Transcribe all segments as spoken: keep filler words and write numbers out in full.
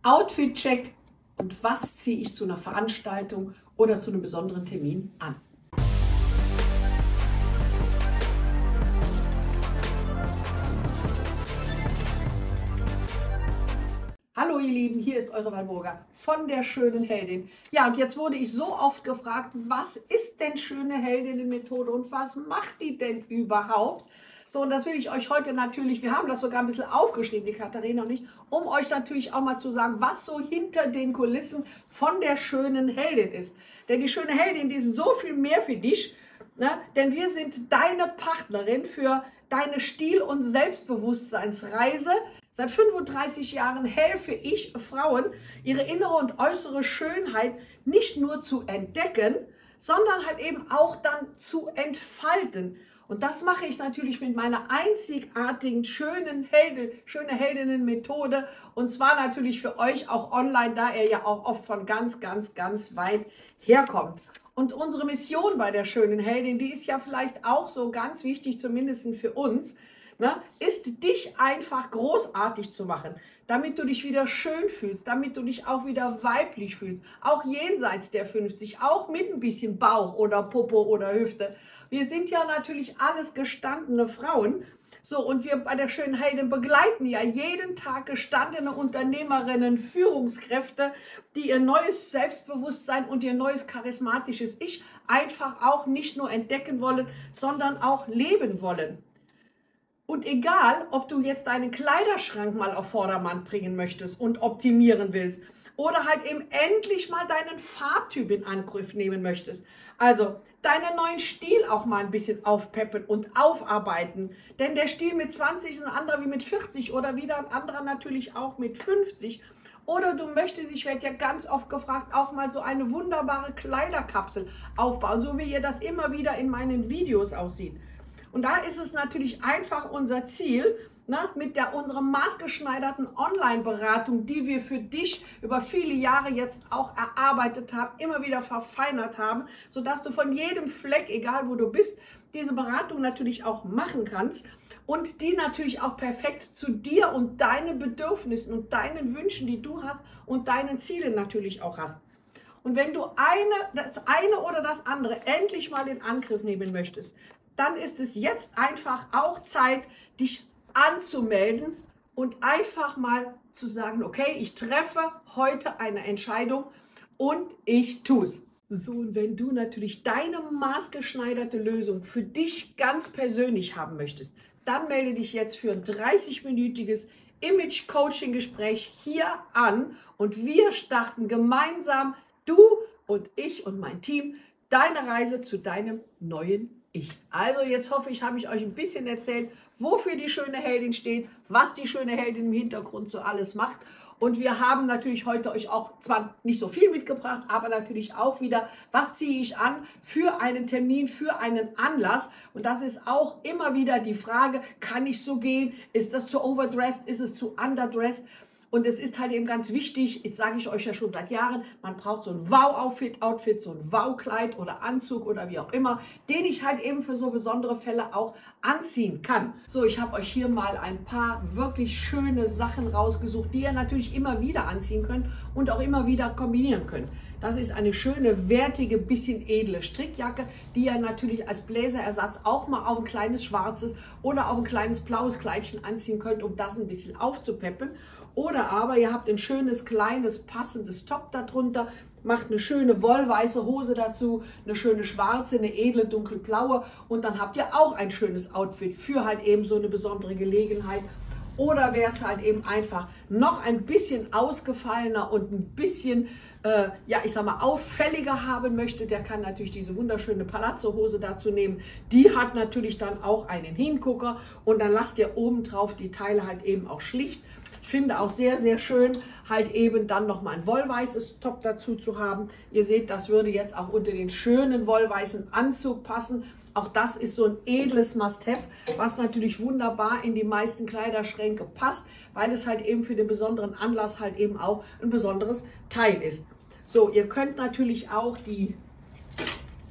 Outfit-Check und was ziehe ich zu einer Veranstaltung oder zu einem besonderen Termin an. Hallo ihr Lieben, hier ist eure Walburga von der schönen Heldin. Ja, und jetzt wurde ich so oft gefragt, was ist denn schöne Heldinnen-Methode und was macht die denn überhaupt? So, und das will ich euch heute natürlich, wir haben das sogar ein bisschen aufgeschrieben, die Katharina und ich, um euch natürlich auch mal zu sagen, was so hinter den Kulissen von der schönen Heldin ist. Denn die schöne Heldin, die ist so viel mehr für dich, ne? Denn wir sind deine Partnerin für deine Stil- und Selbstbewusstseinsreise. Seit fünfunddreißig Jahren helfe ich Frauen, ihre innere und äußere Schönheit nicht nur zu entdecken, sondern halt eben auch dann zu entfalten. Und das mache ich natürlich mit meiner einzigartigen, schönen Helden, schöne Heldinnen-Methode. Und zwar natürlich für euch auch online, da ihr ja auch oft von ganz, ganz, ganz weit herkommt. Und unsere Mission bei der schönen Heldin, die ist ja vielleicht auch so ganz wichtig, zumindest für uns, ne, ist dich einfach großartig zu machen, damit du dich wieder schön fühlst, damit du dich auch wieder weiblich fühlst, auch jenseits der fünfzig, auch mit ein bisschen Bauch oder Popo oder Hüfte. Wir sind ja natürlich alles gestandene Frauen. So, und wir bei der schönen Heldin begleiten ja jeden Tag gestandene Unternehmerinnen, Führungskräfte, die ihr neues Selbstbewusstsein und ihr neues charismatisches Ich einfach auch nicht nur entdecken wollen, sondern auch leben wollen. Und egal, ob du jetzt deinen Kleiderschrank mal auf Vordermann bringen möchtest und optimieren willst oder halt eben endlich mal deinen Farbtyp in Angriff nehmen möchtest, also deinen neuen Stil auch mal ein bisschen aufpeppen und aufarbeiten. Denn der Stil mit zwanzig ist ein anderer wie mit vierzig oder wieder ein anderer natürlich auch mit fünfzig. Oder du möchtest, ich werde ja ganz oft gefragt, auch mal so eine wunderbare Kleiderkapsel aufbauen, so wie ihr das immer wieder in meinen Videos aussieht. Und da ist es natürlich einfach unser Ziel, ne, mit der unserer maßgeschneiderten Online-Beratung, die wir für dich über viele Jahre jetzt auch erarbeitet haben, immer wieder verfeinert haben, sodass du von jedem Fleck, egal wo du bist, diese Beratung natürlich auch machen kannst und die natürlich auch perfekt zu dir und deinen Bedürfnissen und deinen Wünschen, die du hast und deinen Zielen natürlich auch hast. Und wenn du eine, das eine oder das andere endlich mal in Angriff nehmen möchtest, dann ist es jetzt einfach auch Zeit, dich anzumelden und einfach mal zu sagen, okay, ich treffe heute eine Entscheidung und ich tue es. So, und wenn du natürlich deine maßgeschneiderte Lösung für dich ganz persönlich haben möchtest, dann melde dich jetzt für ein dreißig-minütiges Image-Coaching-Gespräch hier an und wir starten gemeinsam, du und ich und mein Team, deine Reise zu deinem neuen Ich. Also jetzt hoffe ich, habe ich euch ein bisschen erzählt, wofür die schöne Heldin steht, was die schöne Heldin im Hintergrund so alles macht. Und wir haben natürlich heute euch auch zwar nicht so viel mitgebracht, aber natürlich auch wieder, was ziehe ich an für einen Termin, für einen Anlass. Und das ist auch immer wieder die Frage, kann ich so gehen? Ist das zu overdressed? Ist es zu underdressed? Und es ist halt eben ganz wichtig, jetzt sage ich euch ja schon seit Jahren, man braucht so ein Wow-Outfit, Outfit, so ein Wow-Kleid oder Anzug oder wie auch immer, den ich halt eben für so besondere Fälle auch anziehen kann. So, ich habe euch hier mal ein paar wirklich schöne Sachen rausgesucht, die ihr natürlich immer wieder anziehen könnt und auch immer wieder kombinieren könnt. Das ist eine schöne, wertige, bisschen edle Strickjacke, die ihr natürlich als Bläserersatz auch mal auf ein kleines schwarzes oder auf ein kleines blaues Kleidchen anziehen könnt, um das ein bisschen aufzupeppen. Oder aber ihr habt ein schönes, kleines, passendes Top darunter, macht eine schöne wollweiße Hose dazu, eine schöne schwarze, eine edle, dunkelblaue und dann habt ihr auch ein schönes Outfit für halt eben so eine besondere Gelegenheit. Oder wäre es halt eben einfach noch ein bisschen ausgefallener und ein bisschen, äh, ja, ich sag mal, auffälliger haben möchte, der kann natürlich diese wunderschöne Palazzo-Hose dazu nehmen. Die hat natürlich dann auch einen Hingucker und dann lasst ihr oben drauf die Teile halt eben auch schlicht. Ich finde auch sehr, sehr schön, halt eben dann nochmal ein wollweißes Top dazu zu haben. Ihr seht, das würde jetzt auch unter den schönen wollweißen Anzug passen. Auch das ist so ein edles Must-Have, was natürlich wunderbar in die meisten Kleiderschränke passt, weil es halt eben für den besonderen Anlass halt eben auch ein besonderes Teil ist. So, ihr könnt natürlich auch die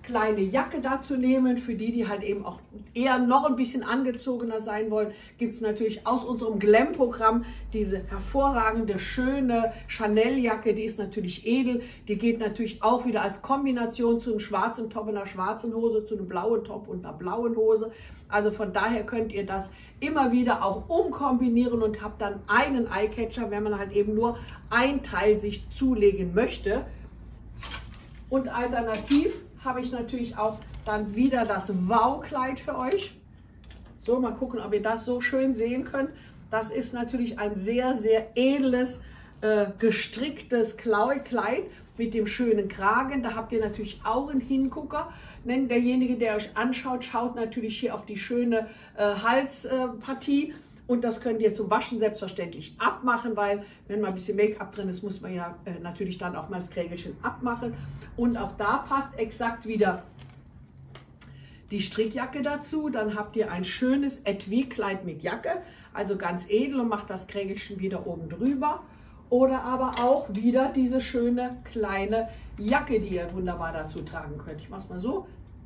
kleine Jacke dazu nehmen. Für die, die halt eben auch eher noch ein bisschen angezogener sein wollen, gibt es natürlich aus unserem Glam-Programm diese hervorragende, schöne Chanel-Jacke. Die ist natürlich edel. Die geht natürlich auch wieder als Kombination zu einem schwarzen Top und einer schwarzen Hose, zu einem blauen Top und einer blauen Hose. Also von daher könnt ihr das immer wieder auch umkombinieren und habt dann einen Eyecatcher, wenn man halt eben nur ein Teil sich zulegen möchte. Und alternativ habe ich natürlich auch dann wieder das Wow-Kleid für euch. So, mal gucken, ob ihr das so schön sehen könnt. Das ist natürlich ein sehr, sehr edles, äh, gestricktes Kleid mit dem schönen Kragen. Da habt ihr natürlich auch einen Hingucker. Denn derjenige, der euch anschaut, schaut natürlich hier auf die schöne äh, Halspartie. Äh, Und das könnt ihr zum Waschen selbstverständlich abmachen, weil wenn mal ein bisschen Make-up drin ist, muss man ja äh, natürlich dann auch mal das Krägelchen abmachen. Und auch da passt exakt wieder die Strickjacke dazu. Dann habt ihr ein schönes Etui-Kleid mit Jacke, also ganz edel, und macht das Krägelchen wieder oben drüber. Oder aber auch wieder diese schöne kleine Jacke, die ihr wunderbar dazu tragen könnt. Ich mache es mal so.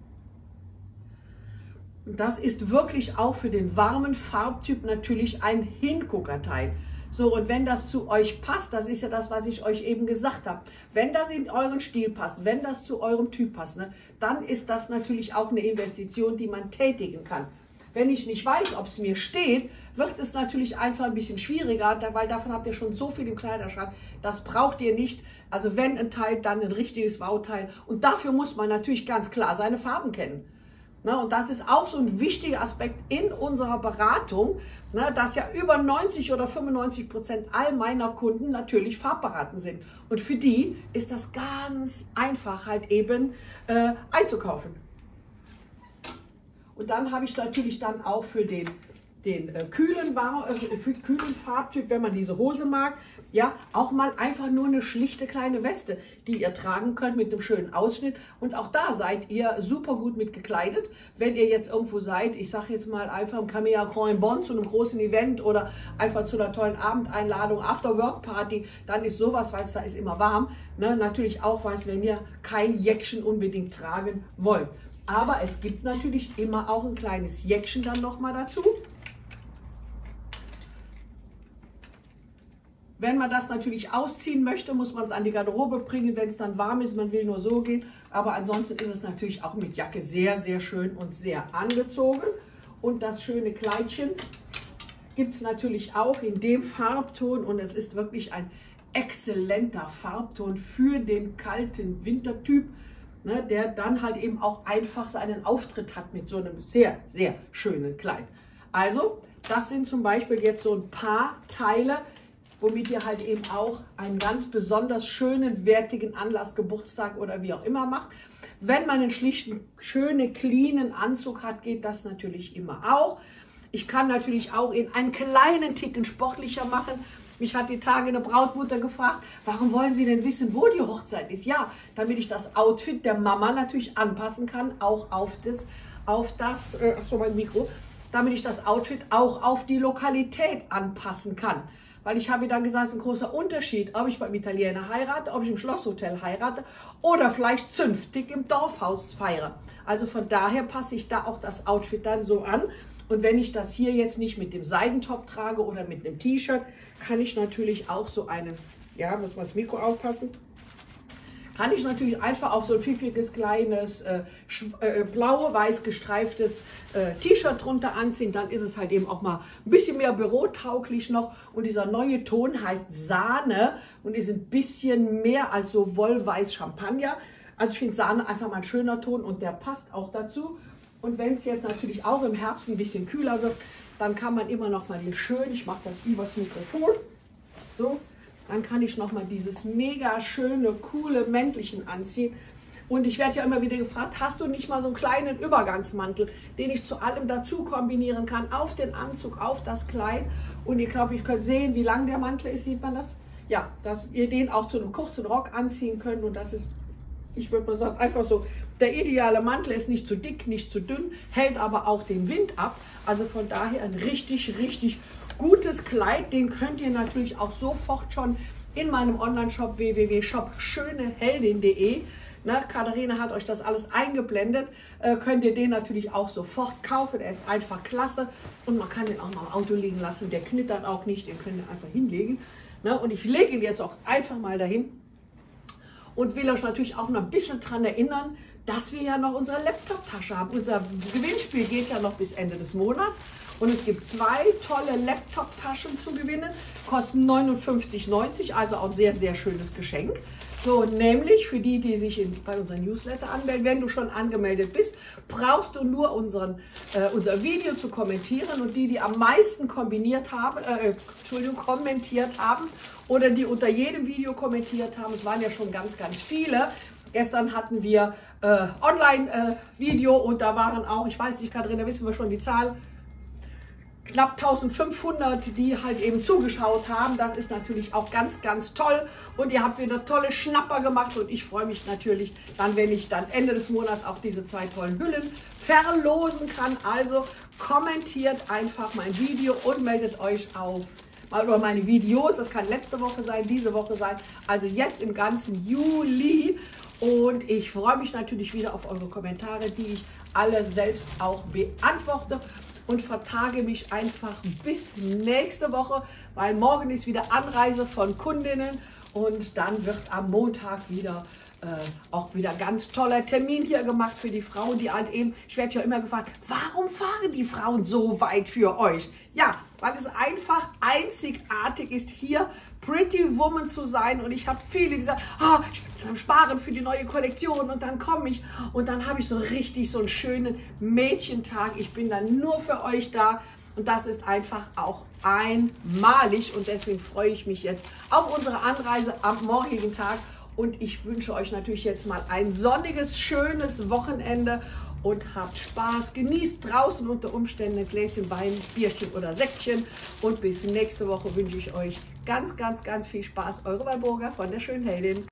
Das ist wirklich auch für den warmen Farbtyp natürlich ein Hinguckerteil. So, und wenn das zu euch passt, das ist ja das, was ich euch eben gesagt habe, wenn das in euren Stil passt, wenn das zu eurem Typ passt, ne, dann ist das natürlich auch eine Investition, die man tätigen kann. Wenn ich nicht weiß, ob es mir steht, wird es natürlich einfach ein bisschen schwieriger, weil davon habt ihr schon so viel im Kleiderschrank. Das braucht ihr nicht. Also wenn ein Teil, dann ein richtiges Wow-Teil. Und dafür muss man natürlich ganz klar seine Farben kennen. Ne, und das ist auch so ein wichtiger Aspekt in unserer Beratung, ne, dass ja über neunzig oder fünfundneunzig Prozent all meiner Kunden natürlich farbberaten sind. Und für die ist das ganz einfach halt eben äh, einzukaufen. Und dann habe ich natürlich dann auch für den, den äh, kühlen, äh, für kühlen Farbtyp, wenn man diese Hose mag, ja, auch mal einfach nur eine schlichte kleine Weste, die ihr tragen könnt mit einem schönen Ausschnitt. Und auch da seid ihr super gut mit gekleidet. Wenn ihr jetzt irgendwo seid, ich sage jetzt mal einfach im Camilla Grand Bonn zu einem großen Event oder einfach zu einer tollen Abendeinladung, After-Work-Party, dann ist sowas, weil es da ist immer warm, ne, natürlich auch was, wenn ihr kein Jäckchen unbedingt tragen wollt. Aber es gibt natürlich immer auch ein kleines Jäckchen dann nochmal dazu. Wenn man das natürlich ausziehen möchte, muss man es an die Garderobe bringen, wenn es dann warm ist. Man will nur so gehen. Aber ansonsten ist es natürlich auch mit Jacke sehr, sehr schön und sehr angezogen. Und das schöne Kleidchen gibt es natürlich auch in dem Farbton. Und es ist wirklich ein exzellenter Farbton für den kalten Wintertyp, ne, der dann halt eben auch einfach seinen Auftritt hat mit so einem sehr, sehr schönen Kleid. Also, das sind zum Beispiel jetzt so ein paar Teile, womit ihr halt eben auch einen ganz besonders schönen, wertigen Anlass, Geburtstag oder wie auch immer macht. Wenn man einen schlichten, schönen, cleanen Anzug hat, geht das natürlich immer auch. Ich kann natürlich auch in einen kleinen Ticken sportlicher machen. Mich hat die Tage eine Brautmutter gefragt, warum wollen Sie denn wissen, wo die Hochzeit ist? Ja, damit ich das Outfit der Mama natürlich anpassen kann, auch auf das, auf das, äh, ach so, mein Mikro, damit ich das Outfit auch auf die Lokalität anpassen kann. Weil ich habe dann gesagt, es ist ein großer Unterschied, ob ich beim Italiener heirate, ob ich im Schlosshotel heirate oder vielleicht zünftig im Dorfhaus feiere. Also von daher passe ich da auch das Outfit dann so an. Und wenn ich das hier jetzt nicht mit dem Seidentop trage oder mit einem T-Shirt, kann ich natürlich auch so einen, ja, muss man das Mikro aufpassen, kann ich natürlich einfach auch so ein pfiffiges, kleines, äh, äh, blau-weiß gestreiftes äh, T-Shirt drunter anziehen. Dann ist es halt eben auch mal ein bisschen mehr bürotauglich noch. Und dieser neue Ton heißt Sahne und ist ein bisschen mehr als so wollweiß Champagner. Also ich finde Sahne einfach mal ein schöner Ton und der passt auch dazu. Und wenn es jetzt natürlich auch im Herbst ein bisschen kühler wird, dann kann man immer noch mal den schön, ich mache das übers Mikrofon, so. Dann kann ich nochmal dieses mega schöne, coole Mäntelchen anziehen. Und ich werde ja immer wieder gefragt, hast du nicht mal so einen kleinen Übergangsmantel, den ich zu allem dazu kombinieren kann, auf den Anzug, auf das Kleid. Und ich glaube, ihr könnt sehen, wie lang der Mantel ist, sieht man das? Ja, dass ihr den auch zu einem kurzen Rock anziehen könnt. Und das ist, ich würde mal sagen, einfach so, der ideale Mantel ist nicht zu dick, nicht zu dünn, hält aber auch den Wind ab. Also von daher ein richtig, richtig gutes Kleid, den könnt ihr natürlich auch sofort schon in meinem Online-Shop w w w punkt shop schöne heldin punkt de Ne, Katharina hat euch das alles eingeblendet. Äh, könnt ihr den natürlich auch sofort kaufen. Er ist einfach klasse und man kann den auch mal im Auto liegen lassen. Der knittert auch nicht, den könnt ihr einfach hinlegen. Ne, und ich lege ihn jetzt auch einfach mal dahin und will euch natürlich auch noch ein bisschen daran erinnern, dass wir ja noch unsere Laptop-Tasche haben. Unser Gewinnspiel geht ja noch bis Ende des Monats. Und es gibt zwei tolle Laptop-Taschen zu gewinnen, kosten neunundfünfzig neunzig, also auch ein sehr, sehr schönes Geschenk. So, nämlich für die, die sich in, bei unserem Newsletter anmelden, wenn du schon angemeldet bist, brauchst du nur unseren, äh, unser Video zu kommentieren und die, die am meisten kombiniert haben, äh, Entschuldigung, kommentiert haben oder die unter jedem Video kommentiert haben, es waren ja schon ganz, ganz viele. Gestern hatten wir äh, Online-Video äh, und da waren auch, ich weiß nicht, Katharina, wissen wir schon die Zahl, knapp eintausendfünfhundert, die halt eben zugeschaut haben. Das ist natürlich auch ganz, ganz toll. Und ihr habt wieder tolle Schnapper gemacht. Und ich freue mich natürlich dann, wenn ich dann Ende des Monats auch diese zwei tollen Hüllen verlosen kann. Also kommentiert einfach mein Video und meldet euch auf. Oder meine Videos, das kann letzte Woche sein, diese Woche sein. Also jetzt im ganzen Juli. Und ich freue mich natürlich wieder auf eure Kommentare, die ich alle selbst auch beantworte. Und vertage mich einfach bis nächste Woche, weil morgen ist wieder Anreise von Kundinnen und dann wird am Montag wieder äh, auch wieder ganz toller Termin hier gemacht für die Frauen, die halt eben, ich werde ja immer gefragt, warum fahren die Frauen so weit für euch? Ja, weil es einfach einzigartig ist, hier Pretty Woman zu sein und ich habe viele, die sagen, oh, ich bin am Sparen für die neue Kollektion und dann komme ich und dann habe ich so richtig so einen schönen Mädchentag. Ich bin dann nur für euch da und das ist einfach auch einmalig und deswegen freue ich mich jetzt auf unsere Anreise am morgigen Tag und ich wünsche euch natürlich jetzt mal ein sonniges, schönes Wochenende und habt Spaß. Genießt draußen unter Umständen ein Gläschen Wein, Bierchen oder Säckchen. Und bis nächste Woche wünsche ich euch ganz, ganz, ganz viel Spaß. Eure Walburga von der schönen Heldin.